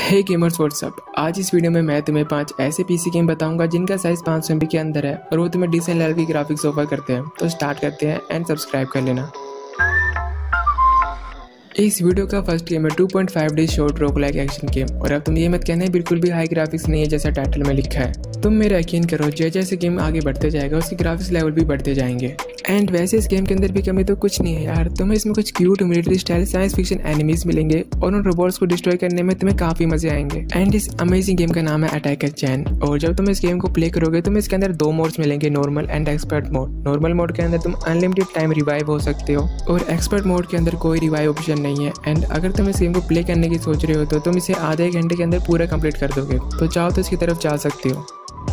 हे gamers WhatsApp. आज इस video में मैं तुम्हें 5 ऐसे पीसी गेम बताऊंगा जिनका साइज 500 MB के अंदर है और वो तुम्हें डिसेंट लेवल की ग्राफिक्स ऑफर करते हैं। तो स्टार्ट करते हैं एंड सब्सक्राइब कर लेना। इस वीडियो का फर्स्ट गेम है 2.5D short roguelike action game. और अब तुम ये मत कहना बिल्कुल भी हाई ग्राफिक्स नहीं है जैसा टाइटल में लिखा है। तुम मेरा यकीन करो, जैसे गेम आगे बढ़ते जाएगा उसके ग्राफिक्स लेवल भी बढ़ते जाएंगे। एंड वैसे इस गेम के अंदर भी कमी तो कुछ नहीं है यार। तुम्हें इसमें कुछ cute military style science fiction enemies मिलेंगे और उन रोबोट्स को डिस्ट्रॉय करने में तुम्हें काफी मजे आएंगे। एंड इस अमेजिंग गेम का नाम है अटैकर चैन। और जब तुम इस गेम को प्ले करोगे तुम्हें इसके अंदर 2 मोड्स मिलेंगे, normal and expert mode. Normal mode के अंदर तुम अनलिमिटेड टाइम रिवाइव हो सकते हो और एक्सपर्ट मोड के अंदर कोई रिवाइव ऑप्शन नहीं है। एंड अगर तुम इस गेम को प्ले करने की सोच रहे हो तो तुम इसे आधे एक घंटे के अंदर पूरा कंप्लीट कर दोगे। तो चाहो तो इसकी तरफ जा सकते हो।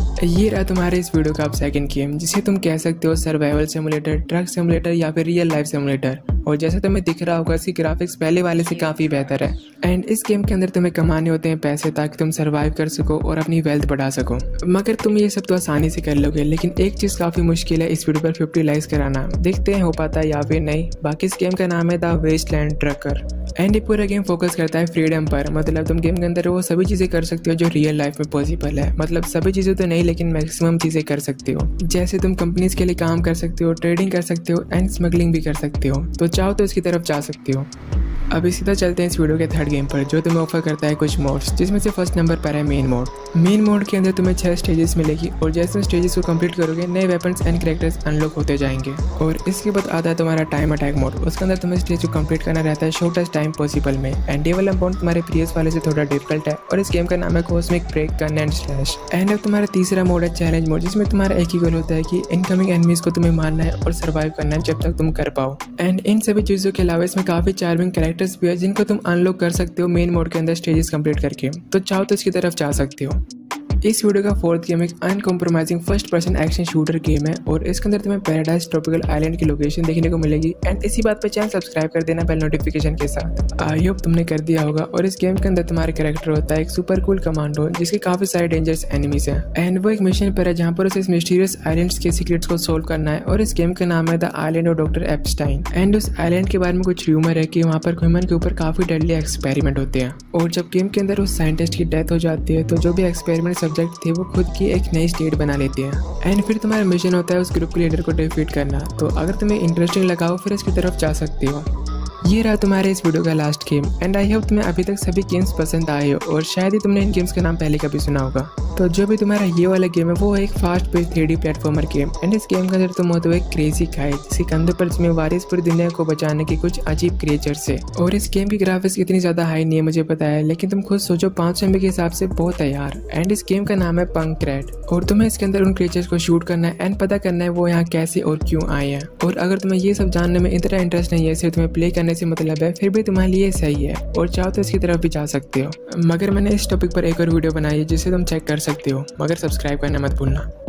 ये रहा तुम्हारे इस वीडियो का अब सेकंड गेम, जिसे तुम कह सकते हो सर्वाइवल सिमुलेटर, ट्रक सिमुलेटर या फिर रियल लाइफ सिमुलेटर। और जैसे तुम्हें दिख रहा होगा इसकी ग्राफिक्स पहले वाले से काफ़ी बेहतर है। एंड इस गेम के अंदर तुम्हें कमाने होते हैं पैसे ताकि तुम सर्वाइव कर सको और अपनी वेल्थ बढ़ा सको। मगर तुम ये सब तो आसानी से कर लोगे, लेकिन एक चीज़ काफ़ी मुश्किल है इस वीडियो पर 50 लाइक्स कराना। देखते हैं हो पाता है या फिर नहीं। बाकी इस गेम का नाम है द वेस्टलैंड ट्रकर। एंड ये पूरा गेम फोकस करता है फ्रीडम पर। मतलब तुम गेम के अंदर वो सभी चीज़ें कर सकते हो जो रियल लाइफ में पॉसिबल है। मतलब सभी चीज़ें तो नहीं, लेकिन मैक्सिमम चीज़ें कर सकते हो। जैसे तुम कंपनीज के लिए काम कर सकते हो, ट्रेडिंग कर सकते हो एंड स्मगलिंग भी कर सकते हो। तो चाहो तो इसकी तरफ जा सकते हो। अभी सीधा चलते हैं इस वीडियो के थर्ड गेम पर, जो तुम्हें ऑफर करता है कुछ मोड्स, जिसमें से फर्स्ट नंबर पर है मेन मोड। मेन मोड के अंदर तुम्हें 6 स्टेजेस मिलेगी और जैसे स्टेजेस को कंप्लीट करोगे नए वेपन्स एंड कैरेक्टर्स अनलॉक होते जाएंगे। और इसके बाद आता है तुम्हारा टाइम अटैक मोड। उसके अंदर तुम्हें स्टेज को कंप्लीट करना रहता है शॉर्टेस्ट टाइम पॉसिबल में। एंड ये वाला मोड तुम्हारे प्रीवियस वाले से थोड़ा डिफिकल्ट है और इस गेम का नाम है cosmic break gun and slash. And अब तुम्हारा तीसरा मोड है चैलेंज मोड, जिसमें तुम्हारा एक ही गोल होता है कि इनकमिंग एनिमीज को तुम्हें मारना है और सर्वाइव करना है जब तक तुम कर पाओ। एंड इन सभी चीज़ों के अलावा इसमें काफ़ी चार्मिंग कैरेक्टर्स भी है जिनको तुम अनलॉक कर सकते हो मेन मोड के अंदर स्टेजेस कंप्लीट करके। तो चाहो तो इसकी तरफ जा सकते हो। इस वीडियो का फोर्थ गेम एक uncompromising first person action shooter game है और इसके अंदर तुम्हें पैराडाइज ट्रॉपिकल आइलैंड की लोकेशन देखने को मिलेगी। एंड इसी बात पर चैनल सब्सक्राइब कर देना बेल नोटिफिकेशन के साथ। आई होप तुमने कर दिया होगा। और इस गेम के अंदर तुम्हारा कैरेक्टर होता है एक सुपर कूल कमांडो, जिसके काफी सारे डेंजरस एनिमीज हैं। एंड वो एक मिशन पर है जहाँ पर उसे इस मिस्टीरियस आइलैंड्स के सीक्रेट्स को सोल्व करना है। और इस गेम का नाम है the island of doctor Epstein. And उस आइलैंड के बारे में कुछ र्यूमर है कि वहाँ पर ह्यूमन के ऊपर काफी डेडली एक्सपेरिमेंट होते हैं। और जब गेम के अंदर उस साइंटिस्ट की डेथ हो जाती है तो जो भी एक्सपेरिमेंट सब्जेक्ट थे वो खुद की एक नई स्टेट बना लेते हैं। एंड फिर तुम्हारा मिशन होता है उस ग्रुप के लीडर को डिफीट करना। तो अगर तुम्हें इंटरेस्टिंग लगा हो फिर इसकी तरफ जा सकते हो। ये रहा तुम्हारे इस वीडियो का last game. And I hope तुम्हें अभी तक सभी गेम्स पसंद आए हो और शायद ही तुमने इन गेम्स का नाम पहले कभी सुना होगा। तो जो भी तुम्हारा ये वाला गेम है वो है एक fast pace 3D platformer game. And इस गेम के अंदर तुम होते हो एक क्रेजी गाय जिसके कंधे पर जिम्मेवारी पूरी दुनिया को बचाने की कुछ अजीब क्रिएचर्स से। और इस गेम की ग्राफिक्स इतनी ज्यादा हाई नहीं है मुझे पता है, लेकिन तुम खुद सोचो 500 MB के हिसाब से बहुत है यार। एंड इस गेम का नाम है पंक्रेट। और तुम्हें इसके अंदर उन क्रिएचर्स को शूट करना है एंड पता करना है वो यहाँ कैसे और क्यों आए हैं। और अगर तुम्हें ये सब जानने में इतना इंटरेस्ट नहीं है, सिर्फ तुम्हें प्ले करने से मतलब है, फिर भी तुम्हारे लिए सही है और चाहो तो इसकी तरफ भी जा सकते हो। मगर मैंने इस टॉपिक पर एक और वीडियो बनाई है जिसे तुम चेक कर सकते हो, मगर सब्सक्राइब करना मत भूलना।